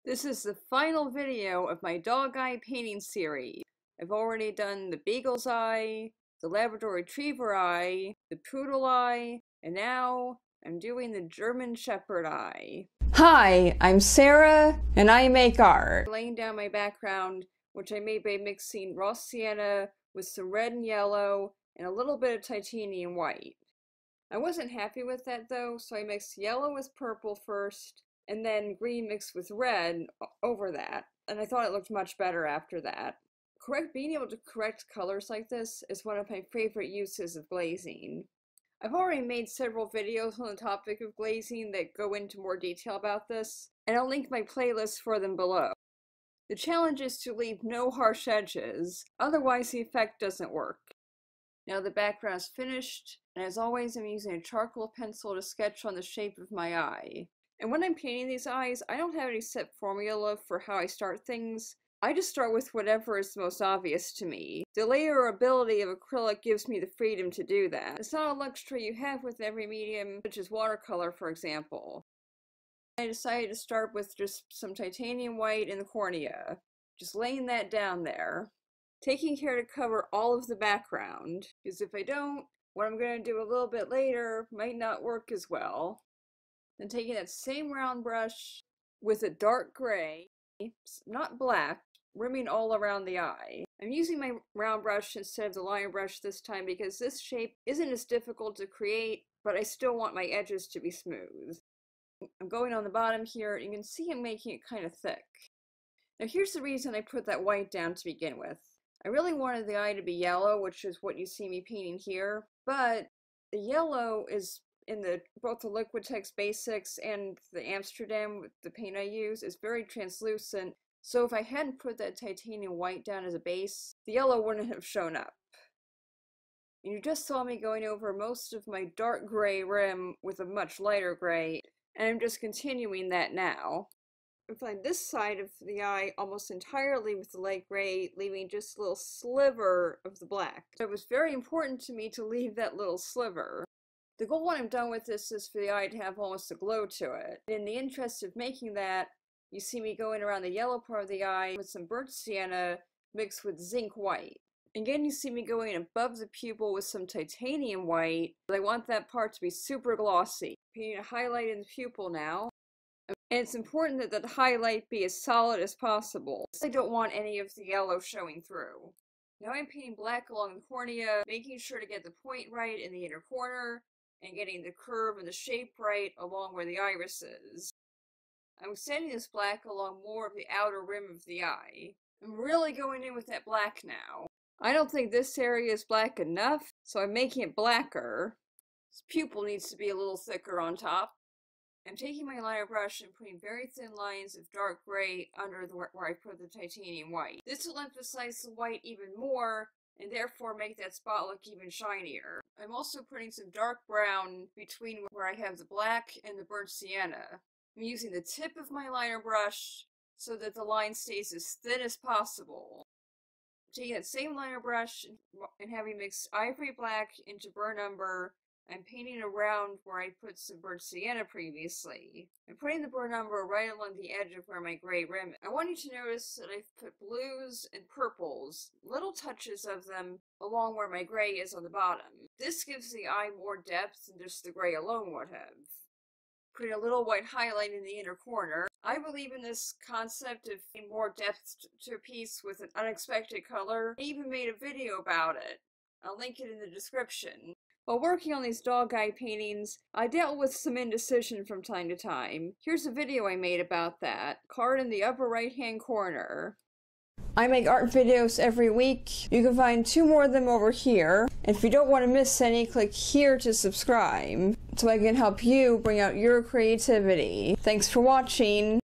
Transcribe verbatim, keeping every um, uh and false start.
This is the final video of my dog eye painting series. I've already done the beagle's eye, the Labrador Retriever eye, the poodle eye, and now I'm doing the German Shepherd eye. Hi, I'm Sarah, and I make art. Laying down my background, which I made by mixing raw sienna with some red and yellow and a little bit of titanium white. I wasn't happy with that though, so I mixed yellow with purple first, and then green mixed with red over that, and I thought it looked much better after that. Correct, being able to correct colors like this is one of my favorite uses of glazing. I've already made several videos on the topic of glazing that go into more detail about this, and I'll link my playlist for them below. The challenge is to leave no harsh edges, otherwise the effect doesn't work. Now the background is finished, and as always I'm using a charcoal pencil to sketch on the shape of my eye. And when I'm painting these eyes, I don't have any set formula for how I start things. I just start with whatever is the most obvious to me. The layerability of acrylic gives me the freedom to do that. It's not a luxury you have with every medium, such as watercolor, for example. I decided to start with just some titanium white in the cornea, just laying that down there, taking care to cover all of the background, because if I don't, what I'm going to do a little bit later might not work as well. Then taking that same round brush with a dark gray, not black, rimming all around the eye. I'm using my round brush instead of the liner brush this time because this shape isn't as difficult to create, but I still want my edges to be smooth. I'm going on the bottom here, and you can see I'm making it kind of thick. Now here's the reason I put that white down to begin with. I really wanted the eye to be yellow, which is what you see me painting here, but the yellow is in the both the Liquitex Basics and the Amsterdam, the paint I use, is very translucent, so if I hadn't put that titanium white down as a base, the yellow wouldn't have shown up. And you just saw me going over most of my dark gray rim with a much lighter gray, and I'm just continuing that now. I find this side of the eye almost entirely with the light gray, leaving just a little sliver of the black. So it was very important to me to leave that little sliver. The goal when I'm done with this is for the eye to have almost a glow to it. In the interest of making that, you see me going around the yellow part of the eye with some burnt sienna mixed with zinc white. Again, you see me going above the pupil with some titanium white, but I want that part to be super glossy. Painting a highlight in the pupil now. And it's important that the highlight be as solid as possible. I don't want any of the yellow showing through. Now I'm painting black along the cornea, making sure to get the point right in the inner corner, and getting the curve and the shape right along where the iris is. I'm extending this black along more of the outer rim of the eye. I'm really going in with that black now. I don't think this area is black enough, so I'm making it blacker. This pupil needs to be a little thicker on top. I'm taking my liner brush and putting very thin lines of dark gray under the, where I put the titanium white. This will emphasize the white even more, and therefore make that spot look even shinier. I'm also putting some dark brown between where I have the black and the burnt sienna. I'm using the tip of my liner brush so that the line stays as thin as possible. I'm taking that same liner brush and having mixed ivory black into burnt umber, I'm painting around where I put some burnt sienna previously. I'm putting the burnt umber right along the edge of where my gray rim is. I want you to notice that I've put blues and purples, little touches of them, along where my gray is on the bottom. This gives the eye more depth than just the gray alone would have. Putting a little white highlight in the inner corner. I believe in this concept of getting more depth to a piece with an unexpected color. I even made a video about it. I'll link it in the description. While working on these dog eye paintings, I dealt with some indecision from time to time. Here's a video I made about that, card in the upper right hand corner. I make art videos every week. You can find two more of them over here. And if you don't want to miss any, click here to subscribe, so I can help you bring out your creativity. Thanks for watching.